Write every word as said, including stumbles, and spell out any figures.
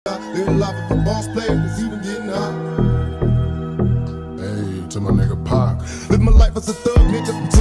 Live life of a boss player that's even getting high. Hey, to my nigga Pac. Live my life as a thug nigga.